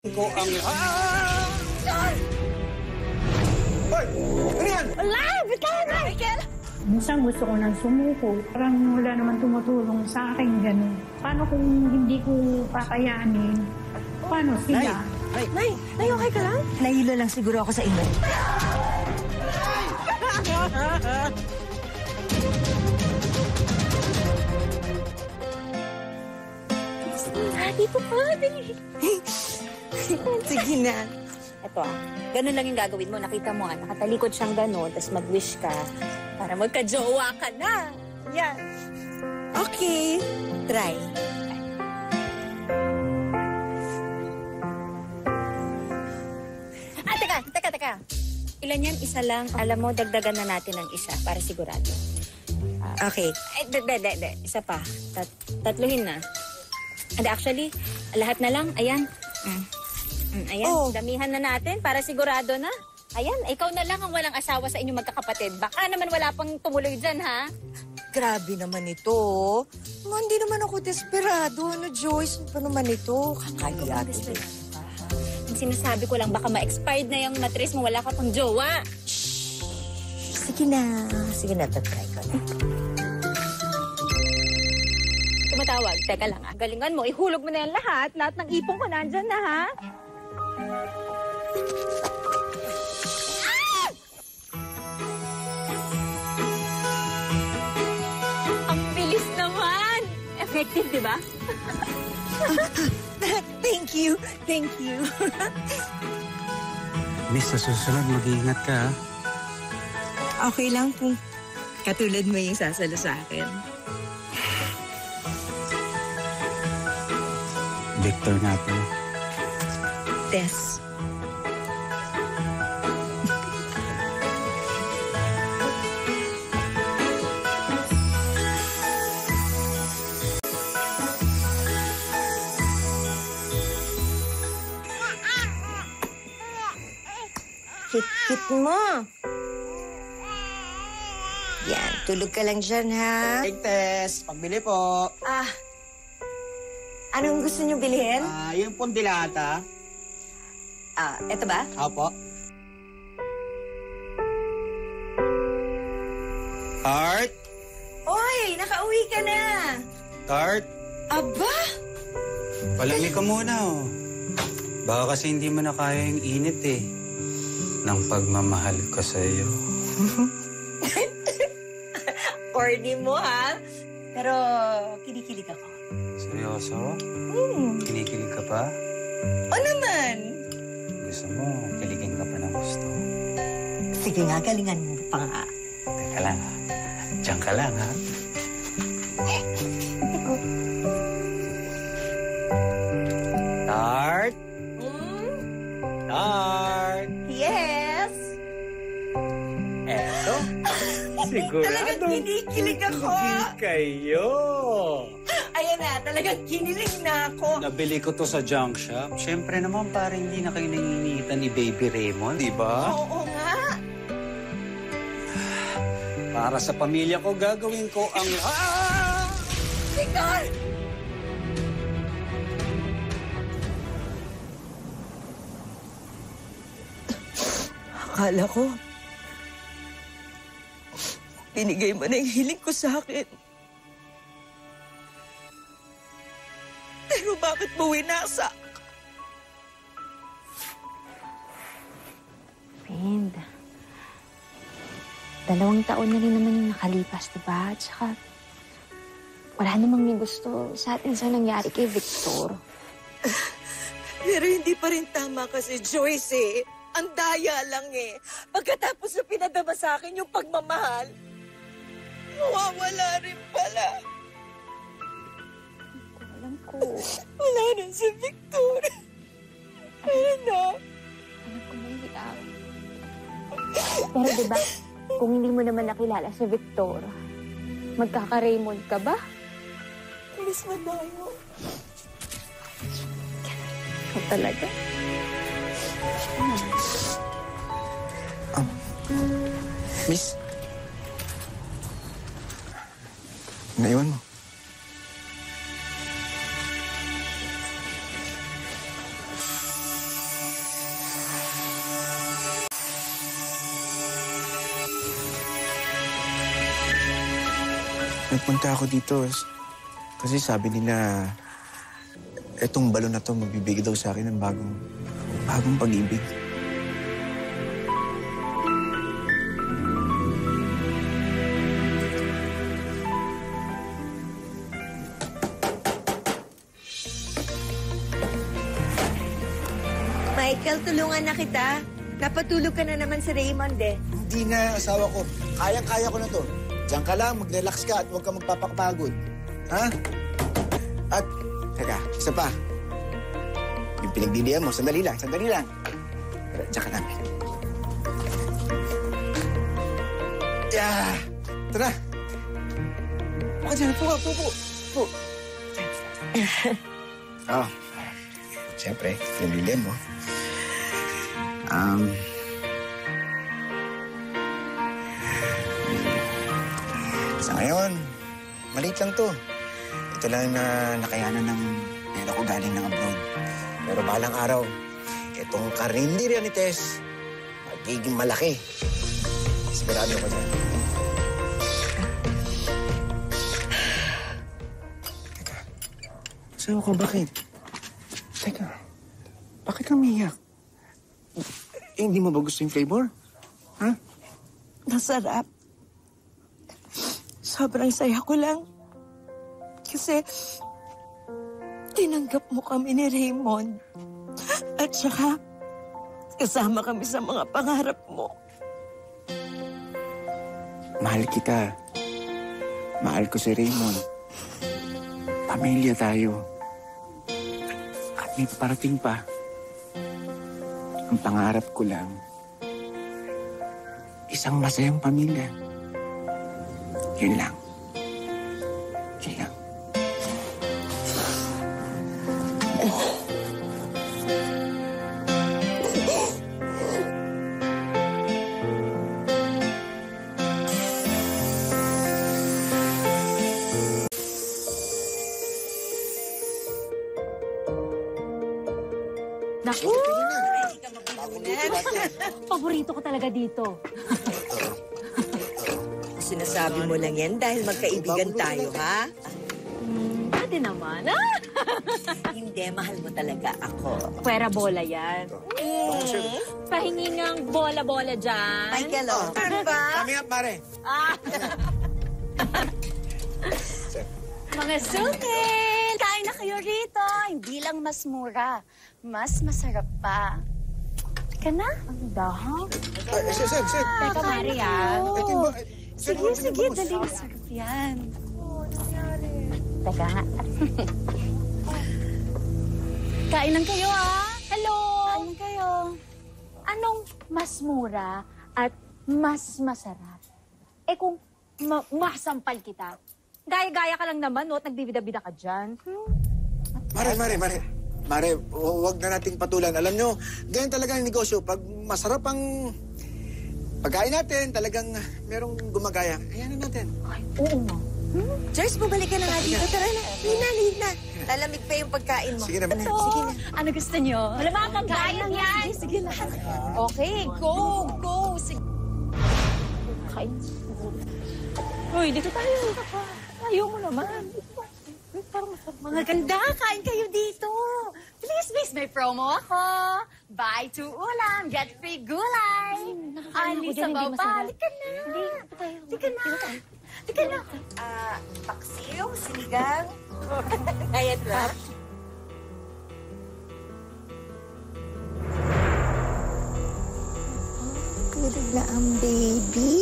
Ko ang... Hoy! Ano yan? Wala! Bitawan na! Michael! Minsan gusto ko nang sumuko. Parang wala naman tumutulong sa akin gano'n. Paano kung hindi ko kakayanin? Paano sila? Nay, okay ka lang? Nahilo lang siguro ako sa inyo. Dito pa, dali. Sige na. Ito ganun lang yung gagawin mo. Nakita mo nakatalikod siyang ganun, tapos mag-wish ka para magka-jowa ka na. Yan. Okay. Try. Teka. Ilan yan? Isa lang. Alam mo, dagdagan na natin ng isa para sigurado. Okay. Isa pa. Tatluhin na. And actually, lahat na lang. Ayan. Ayan, damihan na natin para sigurado na. Ayan, ikaw na lang ang walang asawa sa inyong magkakapatid. Baka naman wala pang tumuloy dyan, ha? Grabe naman ito. Hindi naman ako desperado. Joyce? Ano pa naman ito? Kakaya. Ang sinasabi ko lang, baka ma-expired na yung matris mo. Wala ka pang jowa. Sige na, tatry ko na. Tumatawag. Teka lang, galingan mo. Ihulog mo na yan lahat. Lahat ng ipong ko nandyan na, ha? Ang bilis naman! Effective, di ba? Thank you. Miss, sa susunod, mag-iingat ka, ha? Okay lang kung katulad mo yung sasalo sa akin. Victor nga po. Tess. Hit mo. Yan, tulog ka lang dyan, ha? Hey, Tess. Pagbili po. Anong gusto niyo bilhin? Yung pondilata. Eto ba? Opo. Tart! Oy, nakauwi ka na. Tart! Aba! Palamig ka muna, oh. Baka kasi hindi mo na kaya yung init, eh. Ng pagmamahal ko sa'yo. Corny mo, ha? Pero kinikilig ako. Seryoso? Kinikilig ka pa? O naman? Gusto mo, kiligin ka pa ng gusto. Sige nga, galingan mo pa nga. Teka lang, ha? Diyan ka lang, ha? Tart! Tart! Yes! Eto? Sigurado. Talagang kinikilig ako. Kayo! Ayan na, talagang kinilig na ako. Nabili ko to sa junk shop. Siyempre naman, parang hindi na kayo nangingitan ni Baby Raymond, di ba? Oo nga. Para sa pamilya ko, gagawin ko ang... Victor! Akala ko, binigay mo na yung hiling ko sa akin. Pero bakit mo winasak? Friend, 2 taon na rin naman yung nakalipas, diba? At saka, wala namang may gusto sa atin sa nangyari kay Victor. Pero hindi pa rin tama kasi, Joyce, eh. Ang daya lang, eh. Pagkatapos na pinadama sa akin yung pagmamahal, mawawala rin pala. Alam ko. Wala na si Victor. Wala na. Alam ko naiiyak. Pero diba, kung hindi mo naman nakilala si Victor, magkaka-Raymond ka ba? Alis mo tayo. Ikaw talaga? Miss? Naiwan mo. Nagpunta ako dito kasi sabi nila etong balon na to magbibigay daw sa akin ng bagong pag-ibig. Michael, tulungan na kita. Napatulog ka na naman si Raymond eh. Hindi na, asawa ko. Kayang-kaya ko na to. Diyan ka lang, mag-relax ka at huwag ka magpapakapagod. Ha? At, teka, isa pa. Yung pinagdidihan mo, sandali lang. Diyan ka lang. Yeah! Tara! Puka dyan, puka. Oh, siyempre, pinagdidihan mo. Sa ngayon, maliit lang to. Ito lang na nakayanan ng pera ko galing ng abroad. Pero balang araw, itong karinderya ni Tess, magiging malaki. Sigurado ko dyan. Teka, sawa ko, bakit? Teka, bakit kang umiyak? Hindi mo ba gusto yung flavor? Ha? Masarap. Sobrang saya ko lang. Kasi tinanggap mo kami ni Raymond. At saka kasama kami sa mga pangarap mo. Mahal kita. Mahal ko si Raymond. Pamilya tayo. At may parating pa. Ang pangarap ko lang, isang masayang pamilya. Yun lang. Yun lang. Naku! Paborito ko talaga dito. Sinasabi mo lang yan dahil magkaibigan tayo, ha? Pwede naman. Hindi, mahal mo talaga ako. Pwera bola yan. Pahingi ng bola-bola dyan. Michael, oh. Ano ba? Kami nga, pare. Mga sungil! Kain na kayo rito. Hindi lang mas mura, mas masarap pa. Teka na. Ang dahang. Sir. Teka, Maria. Sige, dali. Masarap yan. Teka nga. Kainan kayo, ah. Hello! Kain kayo. Anong mas mura at mas masarap? Eh kung masampal kita, gaya-gaya ka lang naman, no? At nagbibida-bida ka dyan. Mare, huwag na nating patulan. Alam nyo, ganyan talaga ang negosyo. Pag masarap ang pagkain natin, talagang merong gumagaya. Ayan na natin. Ay, oo nga. Joyce, bumalik ka na nga dito. Tara na. Lihid na. Lalamig pa yung pagkain mo. Sige na. Sige na. Ano gusto nyo? Wala mga pagkain yan! Sige na. Okay, go! Sige. Kain. Uy, dito tayo. Ayaw mo naman. Parang masarap. Mga ganda, kain kayo dito. Please, may promo ako. Buy 2 ulam, get free gulay. Nakakain ako Ali dyan, sa hindi baba. masarap. Halika na. Halika na. Paksiw, sinigang. Ayan ba? Tulog na ang baby.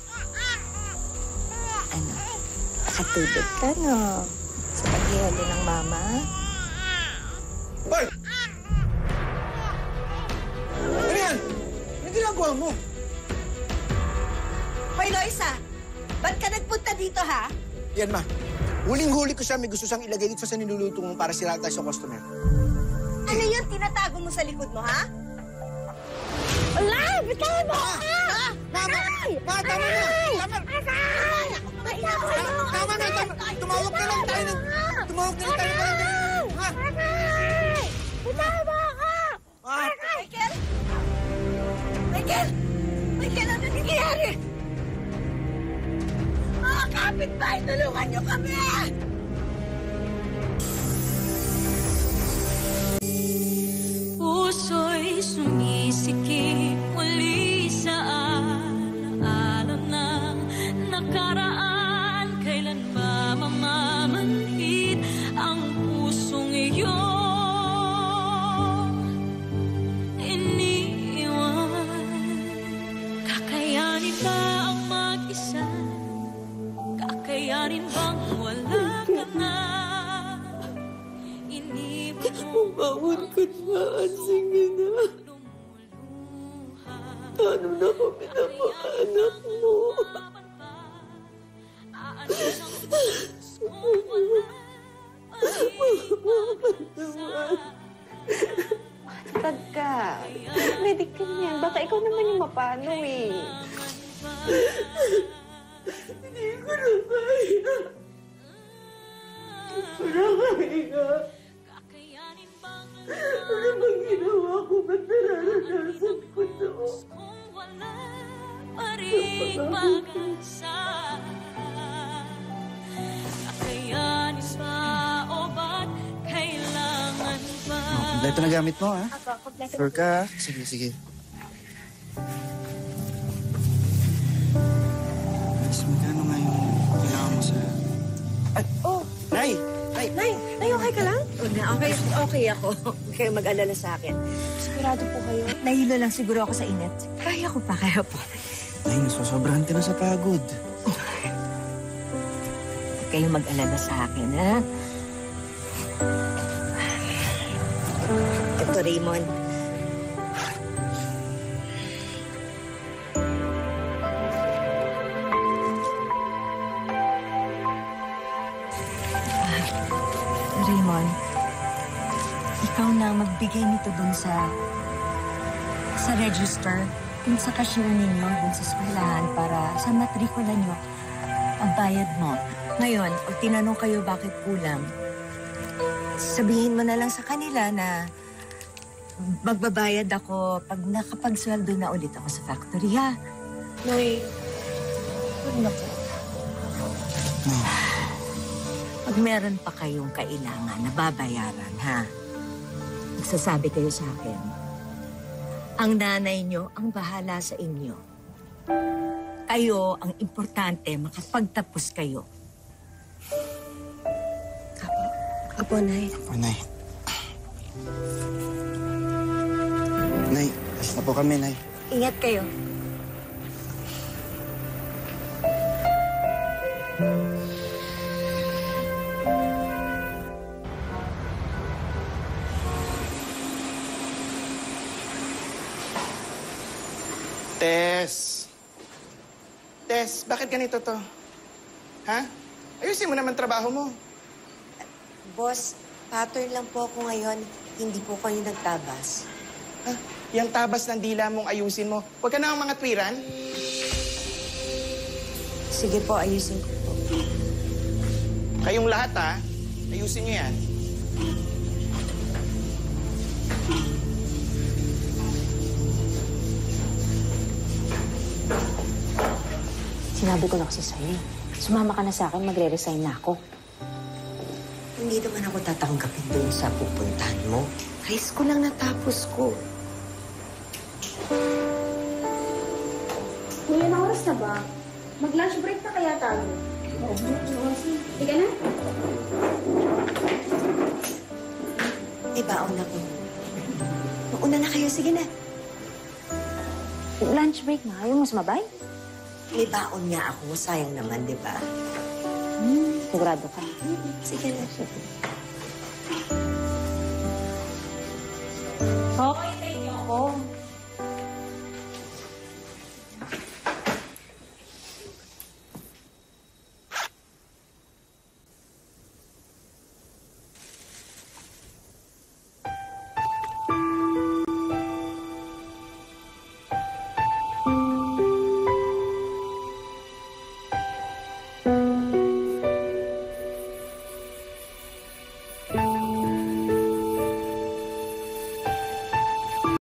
Ano? Nakatulog ka, no? Sa paghihalo ng mama? Hoy! Ano yan? Ano ginagawa mo? Hoy, Loisa! Ba't ka nagpunta dito, ha? Yan, ma. Huling-huli ko siya. May gusto siyang ilagay dito sa niluluto mo para sila tayo sa customer. Ano yun? Tinatago mo sa likod mo, ha? Wala! Bitawan mo! Tama na! Tama na! Tumawag na lang tayo ng... Ha? Bitawan mo ako! Michael, ano nangyayari? Kapit kapitbahay, tulungan niyo kami! Puso'y sumisikip muli sa alaala ng nakaraan. Kailan ba mamamanhid ang pusong iyong iniwan? Kakayanin ba ang mag-isa? Kakayanin bang wala ka na? Bawat kutmaan, sige na. Paano na kami na mga anak mo? Matag ka. Medical yan. Baka ikaw naman yung mapano eh. Hindi ko na kaya. Wala kaya. Ano bang ginawa ko? Ba't nararanasan ko to? Kompleto na gamit mo, ha? Ako, kompleto. Sure ka? Sige, sige. Mas magkano nga yung kailangan mo sa... Oh, Nay! Nay, okay ka lang? Okay ako. Huwag kayong mag-alala sa akin. Sigurado po kayo. Nahilo lang siguro ako sa init. Kaya ko pa, kaya po. Nay, nasusobrahan ka na sa pagod. Huwag kayong mag-alala sa akin, ha? Ito, Raymond. Raymond, ikaw na magbigay nito dun sa register, dun sa cashier ninyo, dun sa eskwelahan para sa matrikula nyo, ang bayad mo. Ngayon, pag tinanong kayo bakit kulang, sabihin mo na lang sa kanila na magbabayad ako pag nakapagsweldo na ulit ako sa factory, ha? Nay, huwag na po. Pag meron pa kayong kailangan na babayaran, ha? Magsasabi kayo sa akin. Ang nanay nyo ang bahala sa inyo. Kayo ang importante, makapagtapos kayo. Apo, Nay. Oh, Nay. Nay, basta po kami, Nay. Ingat kayo. Tess! Tess, bakit ganito to? Ha? Ayusin mo naman trabaho mo. Boss, pattern lang po ako ngayon. Hindi po kayo nagtabas. Ha? Yung tabas ng dila mong ayusin mo. Huwag ka na ang mga twiran. Sige po, ayusin ko po. Kayong lahat, ha? Ayusin niyo yan. Sinabi ko na kasi sa'yo. Sumama ka na sa akin, magre-resign na ako. Hindi naman ako tatanggapin doon sa pupuntahan mo. High school lang natapos ko. Kuya, na oras na ba? Mag-lunch break na kaya tayo. Sige na. Baon ako. Mauna na kayo, sige na. Lunch break na. Ayaw mo sumabay? May baon nga ako. Sayang naman, di ba? Sigurado ka. Sige na. Okay.